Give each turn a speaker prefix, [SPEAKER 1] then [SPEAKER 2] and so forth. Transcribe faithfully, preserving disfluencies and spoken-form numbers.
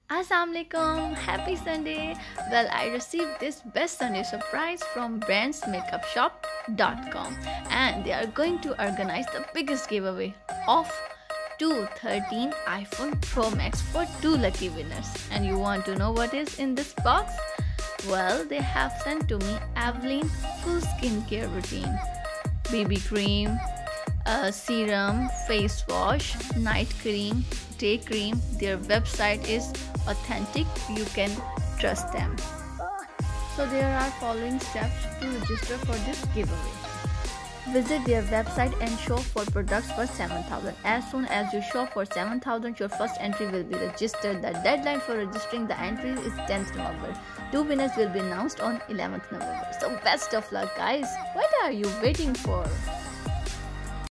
[SPEAKER 1] Assalamualaikum, happy Sunday. Well, I received this best Sunday surprise from brands makeup shop dot com and they are going to organize the biggest giveaway of two thirteen iPhone Pro Max for two lucky winners. And you want to know what is in this box? Well, they have sent to me Evelyn full skincare routine, B B cream, a serum, face wash, night cream, day cream. Their website is authentic, you can trust them. So there are following steps to register for this giveaway. Visit their website and shop for products for seven thousand. As soon as you shop for seven thousand, your first entry will be registered. The deadline for registering the entry is tenth November. Two winners will be announced on eleventh November. So best of luck, guys. What are you waiting for?